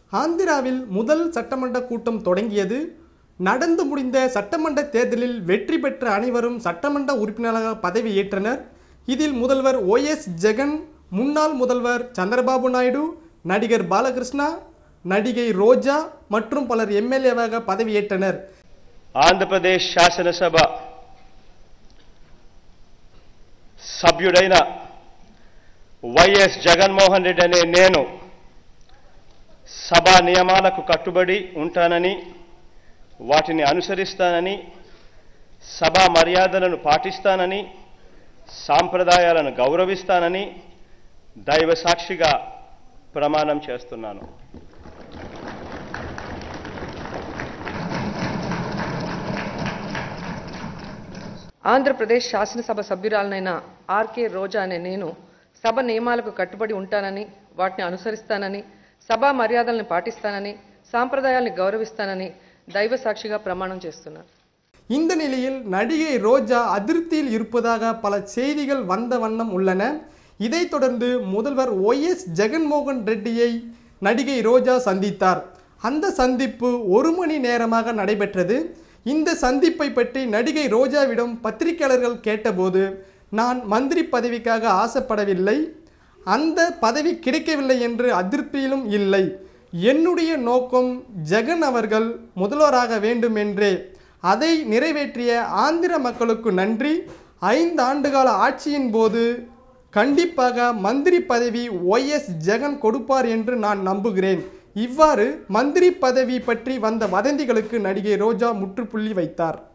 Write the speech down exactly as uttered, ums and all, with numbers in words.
ஆந்திராவில் முதல் சட்டமன்ற கூட்டம் தொடங்கியது. நடந்து முடிந்த சட்டமன்ற தேர்தலில் வெற்றி பெற்ற அனைவரும் சட்டமன்ற உறுப்பினராக பதவியேற்றனர். இதில் முதல்வர் ஓ எஸ் ஜெகன், முன்னாள் முதல்வர் சந்திரபாபு நாயுடு, நடிகர் பாலகிருஷ்ணா, நடிகை ரோஜா மற்றும் பலர் எம்எல்ஏவாக பதவியேற்றனர். ఆంధ్ర ప్రదేశ్ శాసనసభ సభ్యుడైన వైఎస్ జగన్మోహన్ రెడ్డి అనే నేను సభా నియమాలకు కట్టుబడి ఉంటానని, వాటిని అనుసరిస్తానని, సభా మర్యాదలను పాటిస్తానని, సాంప్రదాయాలను గౌరవిస్తానని దైవ సాక్షిగా ప్రమాణం చేస్తున్నాను. ఆంధ్రప్రదేశ్ శాసనసభ సభ్యురాలనైన ఆర్కే రోజా అనే నేను సభ నియమాలకు కట్టుబడి ఉంటానని, వాటిని అనుసరిస్తానని, సభా మర్యాదలను పాటిస్తానని, సాంప్రదాయాలను గౌరవిస్తానని దైవ సాక్షిగా ప్రమాణం చేస్తున్నాను. இந்த நிலையில் நடிகை ரோஜா அதிருப்தியில் இருப்பதாக பல செய்திகள் வந்த வண்ணம் உள்ளன. இதைத் தொடர்ந்து முதல்வர் ஓ எஸ் ஜெகன்மோகன் ரெட்டியை நடிகை ரோஜா சந்தித்தார். அந்த சந்திப்பு ஒரு மணி நேரமாக நடைபெற்றது. இந்த சந்திப்பை பற்றி நடிகை ரோஜாவிடம் பத்திரிகையாளர்கள் கேட்டபோது, நான் மந்திரி பதவிக்காக ஆசைப்படவில்லை, அந்த பதவி கிடைக்கவில்லை என்று அதிருப்தியிலும் இல்லை. என்னுடைய நோக்கம் ஜெகன் அவர்கள் முதல்வராக வேண்டும் என்றே. அதை நிறைவேற்றிய ஆந்திர மக்களுக்கு நன்றி. ஐந்து ஆண்டுகால ஆட்சியின் போது கண்டிப்பாக மந்திரி பதவி ஓ எஸ் ஜெகன் கொடுப்பார் என்று நான் நம்புகிறேன். இவ்வாறு மந்திரி பதவி பற்றி வந்த வதந்திகளுக்கு நடிகை ரோஜா முற்றுப்புள்ளி வைத்தார்.